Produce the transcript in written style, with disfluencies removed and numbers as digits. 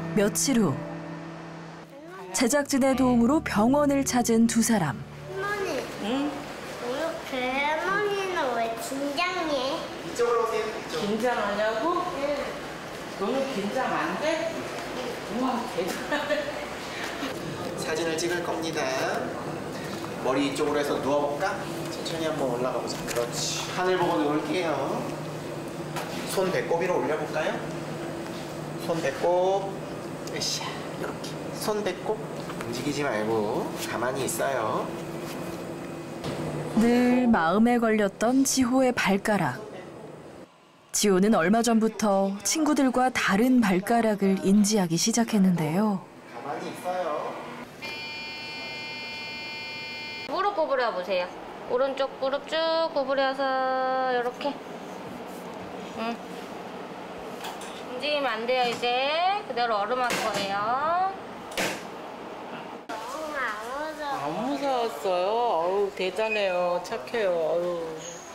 며칠 후 제작진의 도움으로 병원을 찾은 두 사람. 할머니, 응? 이렇게 할머니는 왜 긴장해? 이쪽으로 오세요. 이쪽. 긴장하냐고? 응. 너는 긴장 안 돼? 우와, 대단하네. 사진을 찍을 겁니다. 머리 이쪽으로 해서 누워볼까? 천천히 한번 올라가 보자. 그렇지. 하늘 보고 누울게요. 손 배꼽 위로 올려볼까요? 손 배꼽. 으쌰. 이렇게. 손 배꼽. 움직이지 말고 가만히 있어요. 늘 마음에 걸렸던 지호의 발가락. 지호는 얼마 전부터 친구들과 다른 발가락을 인지하기 시작했는데요. 가만히 있어요. 무릎 구부려 보세요. 오른쪽 무릎 쭉 구부려서 이렇게. 응. 움직이면 안 돼요. 이제 그대로 얼음할 거예요. 안 무서웠어요. 어우, 대단해요. 착해요. 어우.